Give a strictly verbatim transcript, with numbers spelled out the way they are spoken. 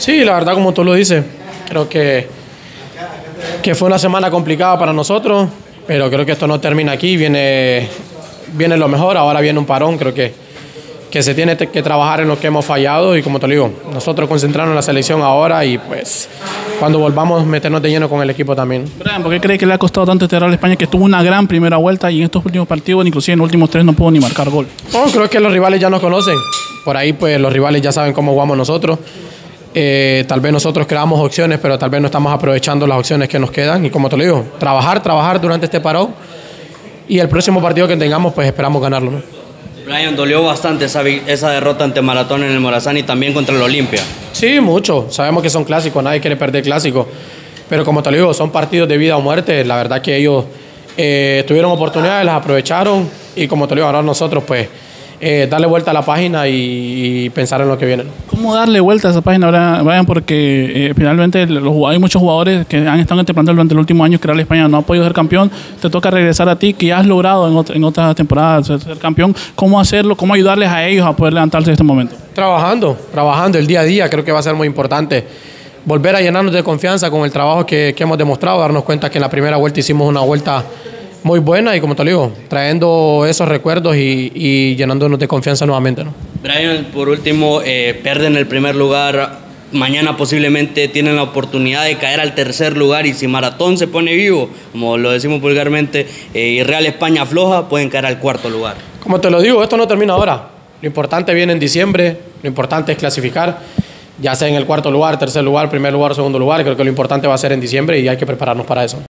Sí, la verdad, como tú lo dices, creo que, que fue una semana complicada para nosotros, pero creo que esto no termina aquí, viene, viene lo mejor, ahora viene un parón, creo que, que se tiene que trabajar en lo que hemos fallado y como te lo digo, nosotros concentrarnos en la selección ahora y pues cuando volvamos meternos de lleno con el equipo también. Brian, ¿por qué cree que le ha costado tanto este Real España que tuvo una gran primera vuelta y en estos últimos partidos, inclusive en los últimos tres, no pudo ni marcar gol? No, creo que los rivales ya nos conocen, por ahí pues los rivales ya saben cómo jugamos nosotros. Eh, tal vez nosotros creamos opciones, pero tal vez no estamos aprovechando las opciones que nos quedan y como te lo digo, trabajar, trabajar durante este parón y el próximo partido que tengamos pues esperamos ganarlo, ¿no? Brian, dolió bastante esa, esa derrota ante Maratón en el Morazán y también contra el Olimpia. Sí, mucho. Sabemos que son clásicos, nadie quiere perder clásicos. Pero como te lo digo, son partidos de vida o muerte. La verdad que ellos eh, tuvieron oportunidades, las aprovecharon. Y como te lo digo, ahora nosotros pues eh, darle vuelta a la página y, y pensar en lo que viene. ¿Cómo darle vuelta a esa página, Brian? Porque eh, finalmente los, hay muchos jugadores que han estado en este plantel durante los últimos años que Real España no ha podido ser campeón. Te toca regresar a ti, que ya has logrado en, otra, en otras temporadas ser, ser campeón. ¿Cómo hacerlo? ¿Cómo ayudarles a ellos a poder levantarse en este momento? Trabajando, trabajando el día a día. Creo que va a ser muy importante volver a llenarnos de confianza con el trabajo que, que hemos demostrado, darnos cuenta que en la primera vuelta hicimos una vuelta muy buena y como te lo digo, trayendo esos recuerdos y, y llenándonos de confianza nuevamente, ¿no? Brian, por último, eh, pierden el primer lugar, mañana posiblemente tienen la oportunidad de caer al tercer lugar y si Maratón se pone vivo, como lo decimos vulgarmente, eh, y Real España afloja, pueden caer al cuarto lugar. Como te lo digo, esto no termina ahora, lo importante viene en diciembre, lo importante es clasificar, ya sea en el cuarto lugar, tercer lugar, primer lugar, segundo lugar, creo que lo importante va a ser en diciembre y hay que prepararnos para eso.